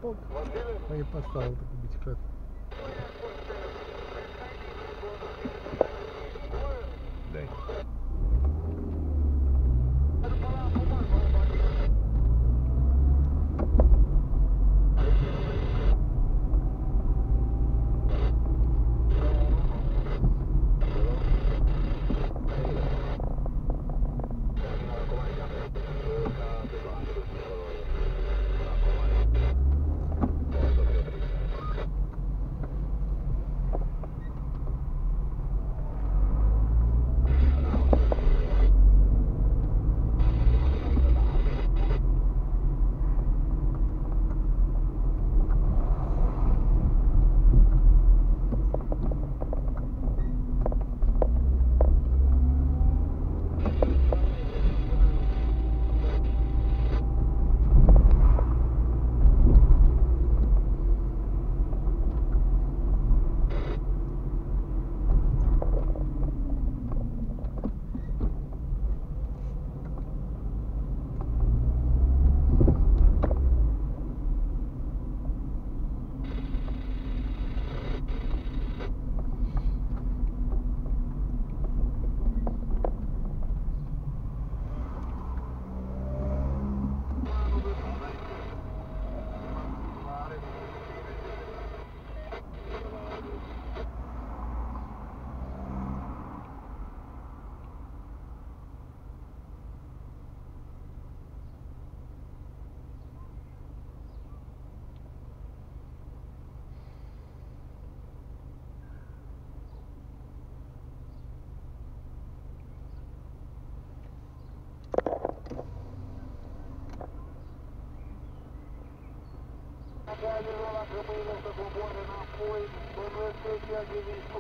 foc. Păi e pe asta altă cu bicicletă. Dai. Dacă mâine să coboare înapoi, bănuiesc că ăștia de visul.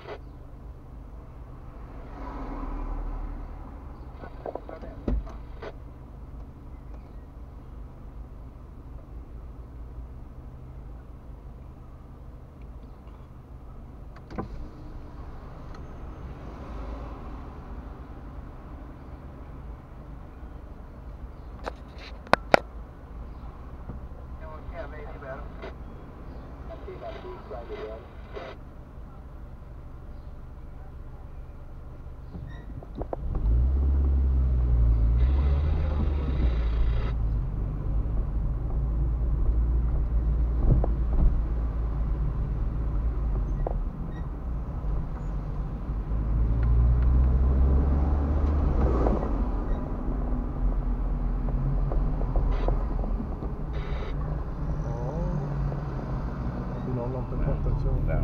Pe partea cealaltă. Da.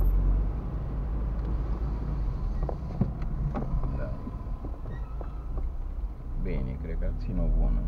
Da. Bine, cred că țin o bună.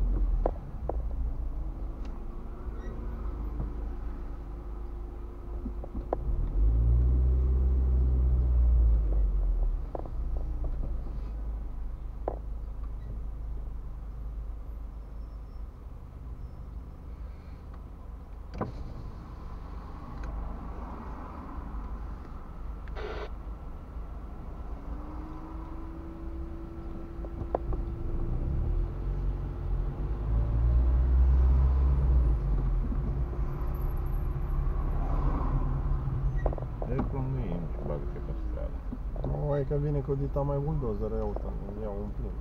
Cum nu e, nu bagă-te pe stradă. Nu, e că vine cu dita mai buldozeră, ia uite, îmi iau un plin.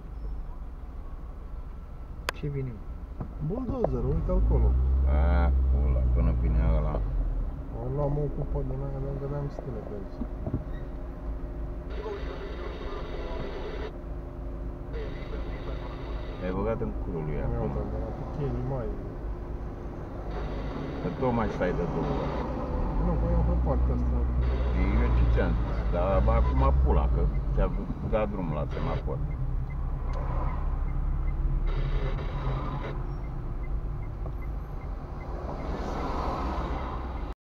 Ce vine? Buldozeră, uite acolo. A, pula, până vine ăla. L-am ocupat din aia, dar vedeam stele pe aici. Ai băgat în culul lui acum. Iau, dar la pichenii mai... Că tot mai stai de două ori. Nu, că eu pe partea asta. Eu ce ți-am zis, dar acum pula, că ți-a dat drumul la semafor.